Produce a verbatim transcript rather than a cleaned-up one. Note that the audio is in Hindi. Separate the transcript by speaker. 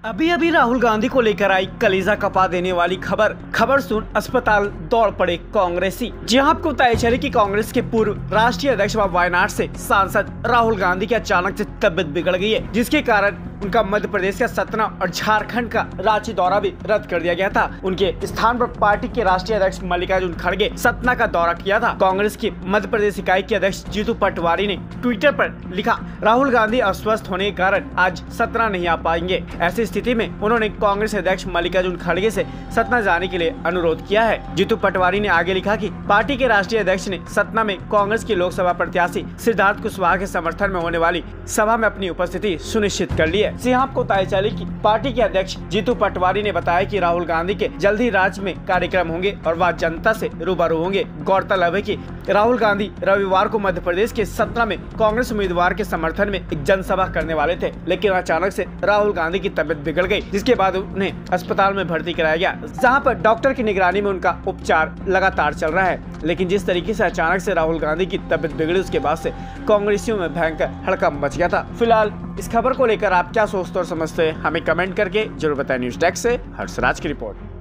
Speaker 1: अभी अभी राहुल गांधी को लेकर आई कलेजा कपा देने वाली खबर खबर सुन अस्पताल दौड़ पड़े कांग्रेसी। जी हां, आपको बताया चले कि कांग्रेस के पूर्व राष्ट्रीय अध्यक्ष व वायनाड से सांसद राहुल गांधी की अचानक से तबियत बिगड़ गई है, जिसके कारण उनका मध्य प्रदेश का सतना और झारखंड का रांची दौरा भी रद्द कर दिया गया था। उनके स्थान पर पार्टी के राष्ट्रीय अध्यक्ष मल्लिकार्जुन खड़गे सतना का दौरा किया था। कांग्रेस की मध्य प्रदेश इकाई के अध्यक्ष जीतू पटवारी ने ट्विटर पर लिखा, राहुल गांधी अस्वस्थ होने के कारण आज सतना नहीं आ पाएंगे। ऐसी स्थिति में उन्होंने कांग्रेस अध्यक्ष मल्लिकार्जुन खड़गे से सतना जाने के लिए अनुरोध किया है। जीतू पटवारी ने आगे लिखा कि पार्टी के राष्ट्रीय अध्यक्ष ने सतना में कांग्रेस के लोकसभा प्रत्याशी सिद्धार्थ कुशवाहा के समर्थन में होने वाली सभा में अपनी उपस्थिति सुनिश्चित कर ली है। जी हां, आपको बताया चले कि पार्टी के अध्यक्ष जीतू पटवारी ने बताया कि राहुल गांधी के जल्द ही राज्य में कार्यक्रम होंगे और वह जनता से रूबरू होंगे। गौरतलब है कि राहुल गांधी रविवार को मध्य प्रदेश के सतना में कांग्रेस उम्मीदवार के समर्थन में एक जनसभा करने वाले थे, लेकिन अचानक से राहुल गांधी की तबियत बिगड़ गई, जिसके बाद उन्हें अस्पताल में भर्ती कराया गया, जहां पर डॉक्टर की निगरानी में उनका उपचार लगातार चल रहा है। लेकिन जिस तरीके से अचानक से राहुल गांधी की तबियत बिगड़ी, उसके बाद से कांग्रेसियों में भयंकर हड़कंप मच गया था। फिलहाल इस खबर को लेकर आप क्या सोचते और समझते हैं, हमें कमेंट करके जरूर बताएं। न्यूज़ डेस्क से हर्षराज की रिपोर्ट।